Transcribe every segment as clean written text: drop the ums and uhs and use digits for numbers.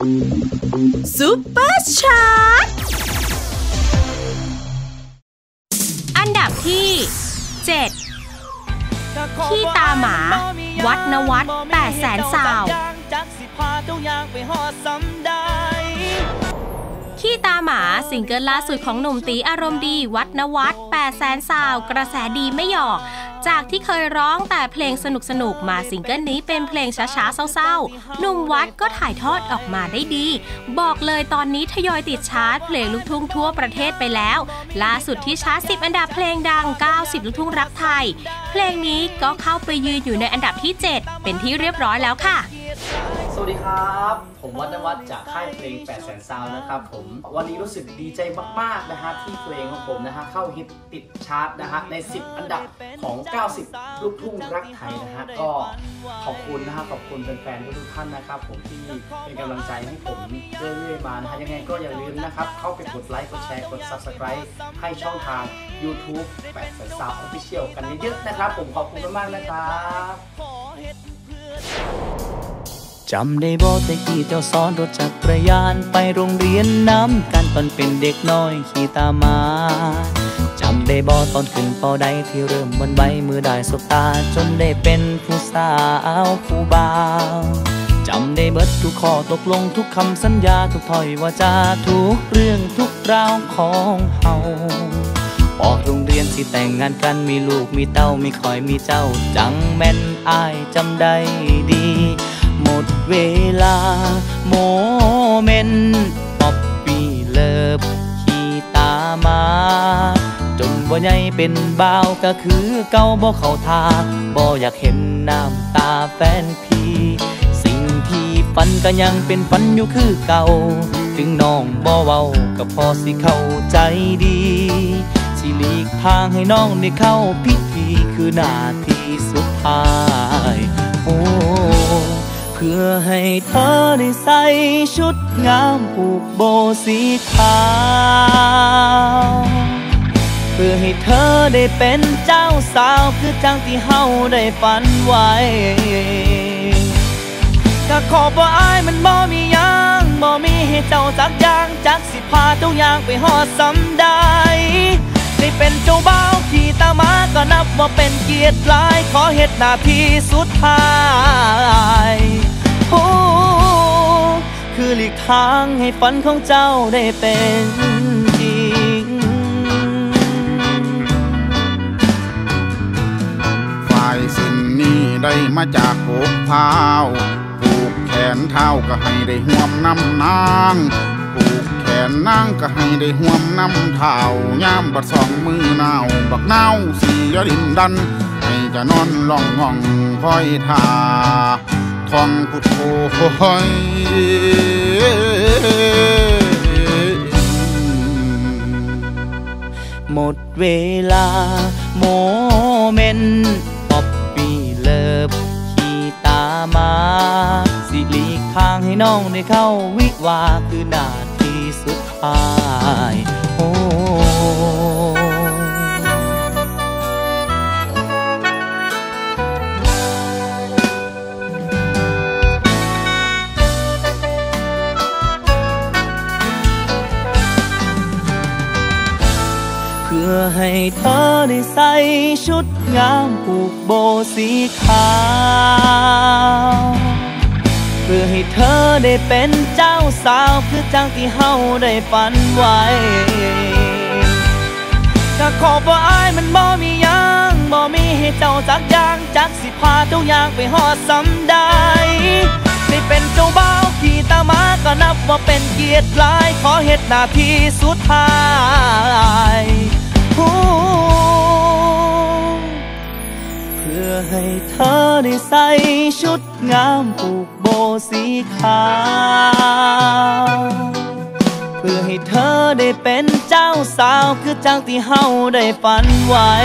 ซุปเปอร์ชาร์ตอันดับที่7ขี้ตาหมาวัดนวัด800,000 ซาวขี้ตาหมาซิงเกิลล่าสุดของหนุ่มตีอารมณ์ดีวัดนวัด800,000 ซาวกระแสดีไม่หยอกจากที่เคยร้องแต่เพลงสนุกมาซิงเกิลนี้เป็นเพลงช้าๆเศร้าๆหนุ่มวัดก็ถ่ายทอดออกมาได้ดีบอกเลยตอนนี้ทยอยติดชาร์ตเพลงลูกทุ่งทั่วประเทศไปแล้วล่าสุดที่ชาร์ต10อันดับเพลงดัง90ลูกทุ่งรักไทยเพลงนี้ก็เข้าไปยืนอยู่ในอันดับที่7เป็นที่เรียบร้อยแล้วค่ะสวัสดีครับผมวัดนวัดจากค่ายเพลง800,000 ซาวนะครับผมวันนี้รู้สึกดีใจมากๆนะฮะที่เพลงของผมนะฮะเข้าฮิตติดชาร์ตนะฮะใน10อันดับของ90ลูกทุ่งรักไทยนะฮะก็ขอบคุณนะฮะขอบคุณแฟนๆทุกท่านนะครับผมที่เป็นกำลังใจให้ผมเรื่อยๆมานะฮะยังไงก็อย่าลืมนะครับเข้าไปกดไลค์กดแชร์กด Subscribe ให้ช่องทาง YouTube 800,000 ซาว Official กันเยอะๆนะครับผมขอบคุณมากๆนะครับจำได้บ่แต่ขี่เจ้าซ้อนรถจักรยานไปโรงเรียนน้ำกันตอนเป็นเด็กน้อยขี่ตามมาจำได้บ่ตอนขึ้นป.ใดที่เริ่มวันใบมือได้สบตาจนได้เป็นผู้สาวผู้บ่าวจำได้เบิดทุกข้อตกลงทุกคำสัญญาทุกถ้อยวาจาทุกเรื่องทุกราวของเฮาออกโรงเรียนสิแต่งงานกันมีลูกมีเต้ามีคอยมีเจ้าจังแม่นอ้ายจำได้ดีหมดเวลาโมเมนต์ป๊อปปี้เลิฟขี่ตามาจนบ่ใหญ่เป็นบ่าวก็คือเก่าบ่เข้าท่าบ่อยากเห็นน้ำตาแฟนพี่สิ่งที่ฝันก็ยังเป็นฝันอยู่คือเก่าถึงน้องบ่เว้าก็พอสิเข้าใจดีสิหลีกทางให้น้องได้เข้าพิธีคือหน้าที่สุดท้ายโอ้เพื่อให้เธอได้ใส่ชุดงามผูกโบสีขาวเพื่อให้เธอได้เป็นเจ้าสาวคือจังที่เฮาได้ฝันไว้ก็ขอบ่อายมันบ่มีหยังบ่มีให้เจ้าจักอย่างจักสิพาเจ้าอย่างไปฮอดสำได้ได้เป็นเจ้าบ่าวขี่ตามาก็นับว่าเป็นเกียรติหลายขอเฮ็ดหน้าที่สุดท้ายโอ้คือหลีกทางให้ฝันของเจ้าได้เป็นจริงฝ่ายสิ้นนี้ได้มาจากโขกพาวผูกแขนเท้าก็ให้ได้ห่วมน้ำนางผูกแขนนางก็ให้ได้ห่วมน้ำเท้าย่ามบัดสองมือหนาวบักหนาวสียดินดันให้จะนอนล่องห้องคอยท่าท่องพุทโธคอยหมดเวลาโมเมนต์ป๊อปปี้เลิฟขี่ตามาสิหลีกทางให้น้องได้เข้าวิวาคือหน้าที่สุดท้ายโอ้เพื่อให้เธอได้ใส่ชุดงามผูกโบสีขาวเพื่อให้เธอได้เป็นเจ้าสาวคือจังที่เฮาได้ฝันไว้ก็ขอบ่อายมันบ่มีหยังบ่มีให้เจ้าจักอย่างจักสิพาเจ้าอย่างไปฮอดสำได้ได้เป็นเจ้าบ่าวขี่ตามาก็นับว่าเป็นเกียรติหลายขอเฮ็ดหน้าที่สุดท้ายเพื่อให้เธอได้ใส่ชุดงามผูกโบสีขาวเพื่อให้เธอได้เป็นเจ้าสาวคือจังที่เฮาได้ฝันไว้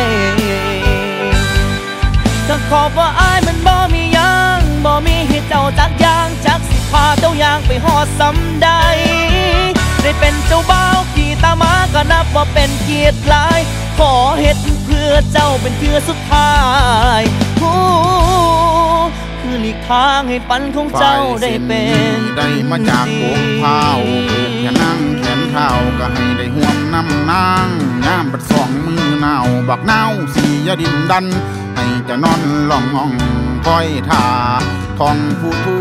ก็ขอบ่อายมันบ่มีหยังบ่มีให้เจ้าจักอย่างจักสิพาเจ้าอย่างไปฮอดสำได้ได้เป็นเจ้าบ่าวขี่ตามาก็นับว่าเป็นเกียรติหลายขอเฮ็ดเพื่อเจ้าเป็นเพื่อสุดท้ายเพื่คือหลีกทางให้ฝันของเจ้าได้เป็นได้มาจากโป่งเผาผูกแขนนั่งแขนเท้าก็ให้ได้ห่วงน้ำนางย่ามบัดสองมือหนาวบักหนาวสียดินดันให้จะนอนล่องห้องคอยท่าทองผู้ทู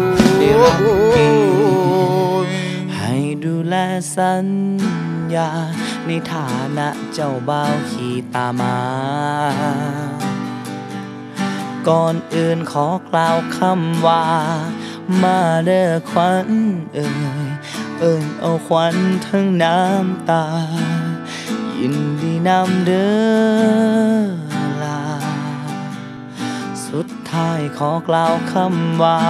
ให้ดูแลสัญญาในฐานะเจ้าบ่าวขี่ตามมาก่อนอื่นขอกล่าวคำว่ามาเด้อขวัญเอิ้นเอาขวัญทั้งน้ำตายินดีนำเด้อลาสุดท้ายขอกล่าวคำว่า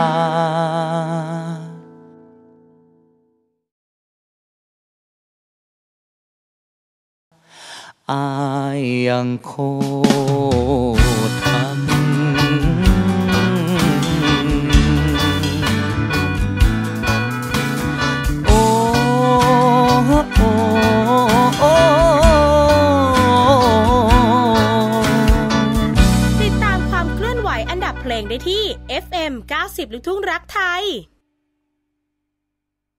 อายยังโคทำโอ้โอ้โอ้ติดตามความเคลื่อนไหวอันดับเพลงได้ที่ FM 90 ลูกทุ่งรักไทย